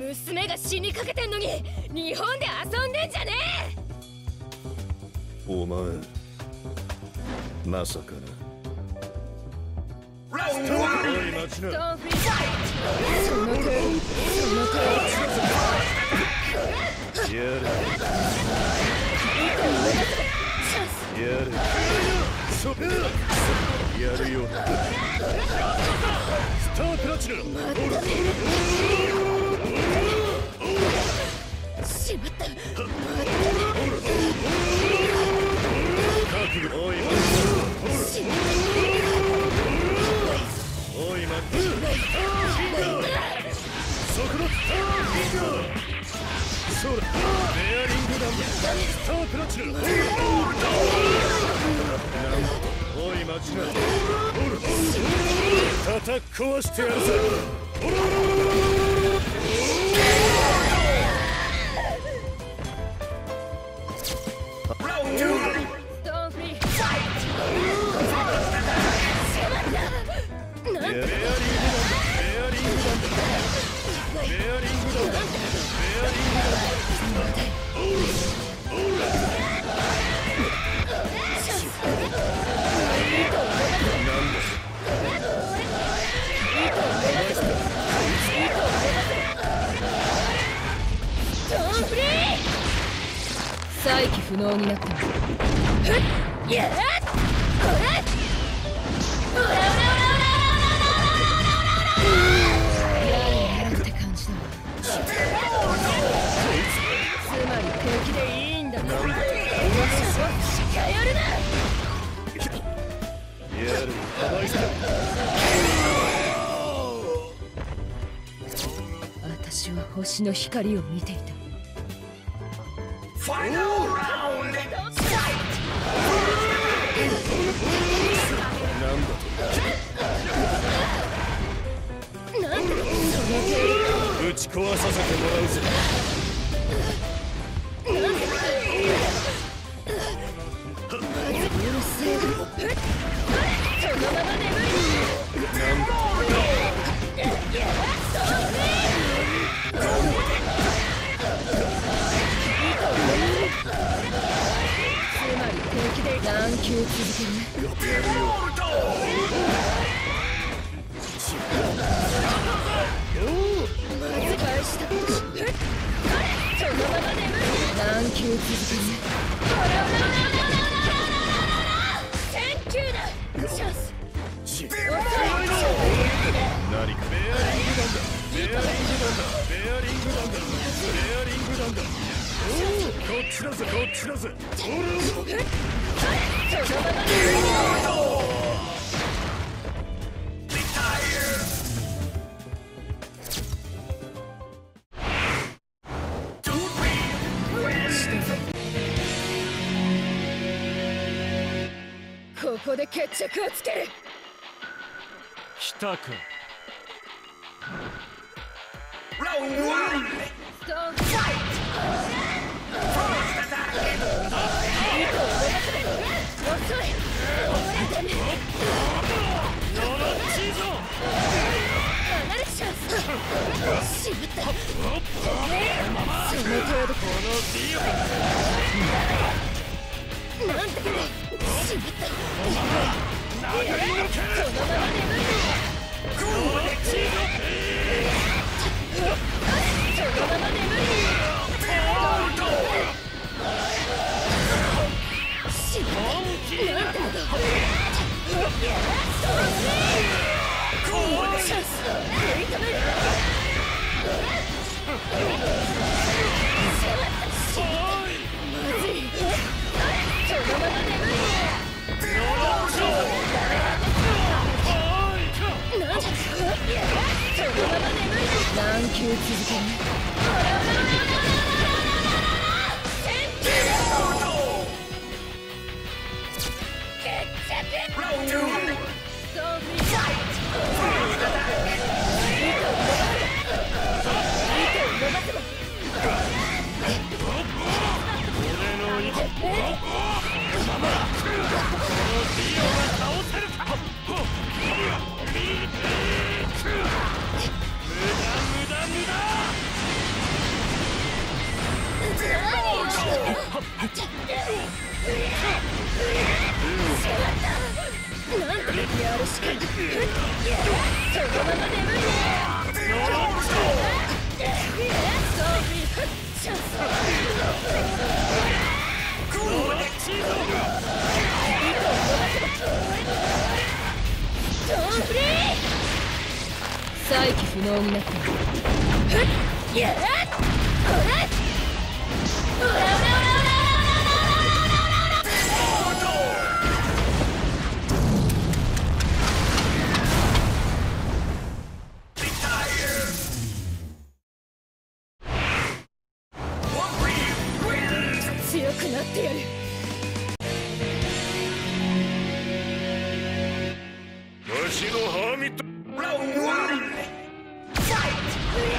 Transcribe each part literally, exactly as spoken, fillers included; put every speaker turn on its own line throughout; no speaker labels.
娘が死にかけてんのに日本で遊んでんじゃねえ。
お前まさかな。おい待ちな。
その手その手
やるやるそやるよ。スタープラチナ。
しまった。
覚悟。おい待ちな。おい待ってそこだ。そうだ。ベアリングダンスタープラチナ。おい待ちな。叩き壊してやるぜ。
再起不能になった。ふっやっこれオラオラオラオラオラオラオラオラオラオラオラやれって感じだ。つまり敵でいいんだな。近寄るな。
やるかわいそう。
私は星の光を見ていた。
なんだ
と。なんだその手。
打ち壊させてもらうぜ。
うるせえ。そのまま眠い。
なんだ
つまり敵で眼球続けるね。
やるよ。
まず返した。そのまま眠い。眼球続けるね。センキューだ。チャンス。
何かベアリングなんだ。ベアリングなんだ。ベアリングなんだ。ベアリングなんだ。おお、こっちだぜこっちだぜ。
そのまま眠い。ここで決着をつける。
来たか。
ストーンファイト。遅い。離れちゃう。しまった。その程度。このディオなんだ。しまった。そのまま眠い。そのまま眠い。しまった。なんだ。チャンス。食い止める。まずい。そのまま眠い。なんだ。そのまま眠い。何球続ける。センキュー。決着。ストーンフリーサイト。 しかいそのまま眠りチャンス再起不能になったふっやっほらオラオラオラオラオラオラオラ強くなってやる
わしのハーミットラウンドワンファイト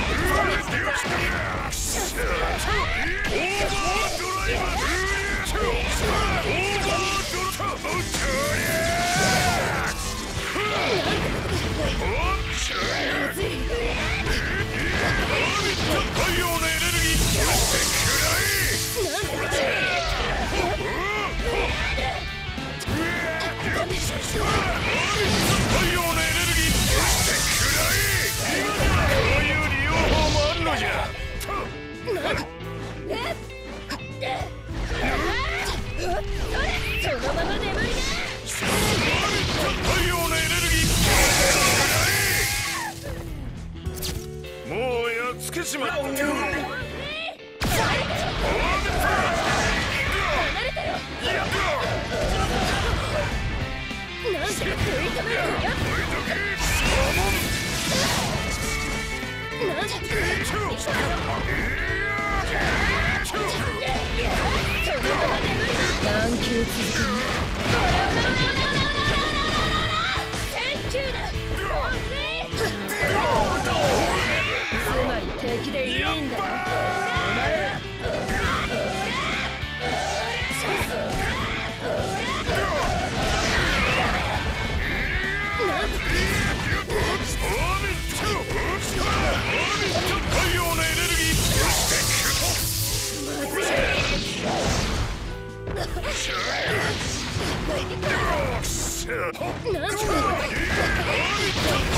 そのまま眠りな太陽のエネルギーもうやっつけちまった離れてよなんで食い止めるんやなんで何球続くのつまり敵でいいんだお前ら太陽のエネルギーまずいなんで